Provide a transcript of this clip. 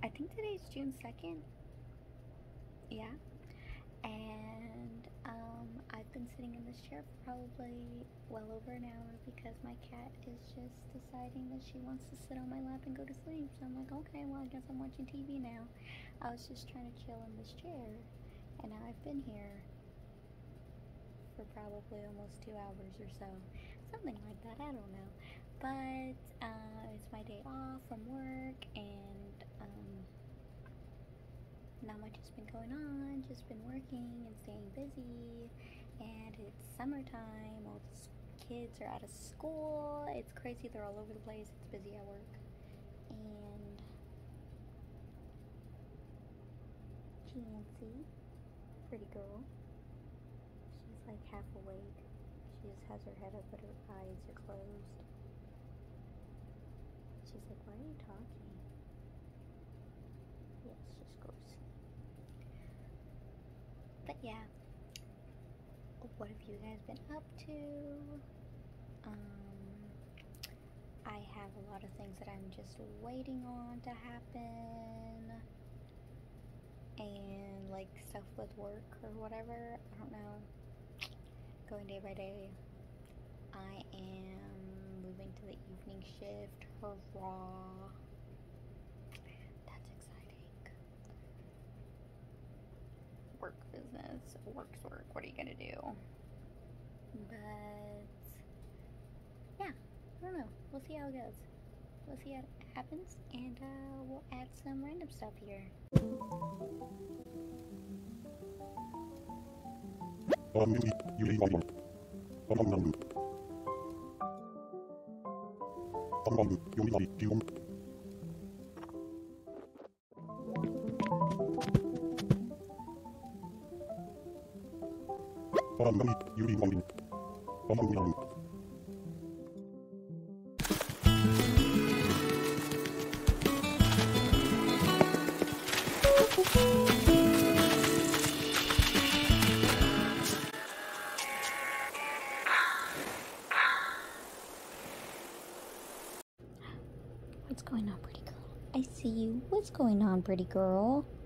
I think today's June 2nd. Yeah. And I've been sitting in this chair for probably well over an hour because my cat is just deciding that she wants to sit on my lap and go to sleep. So I'm like, okay, well, I guess I'm watching TV now. I was just trying to chill in this chair, and now I've been here for probably almost 2 hours or so. Something like that, I don't know. But it's my day off from work, and not much has been going on, just been working and staying busy, and it's summertime, all the kids are out of school, it's crazy, they're all over the place, it's busy at work, and Chancy, pretty girl, she's like half awake, she just has her head up but her eyes are closed. She's like, why are you talking? Yes, just go to sleep. But yeah, what have you guys been up to? I have a lot of things that I'm just waiting on to happen, and like stuff with work or whatever, I don't know, going day by day. I am moving to the evening shift, hurrah, that's exciting. Work business, work's work, what are you gonna do? But yeah, I don't know, we'll see how it goes. We'll see how it happens, and we'll add some random stuff here. What's going on, pretty girl? I see you. What's going on, pretty girl?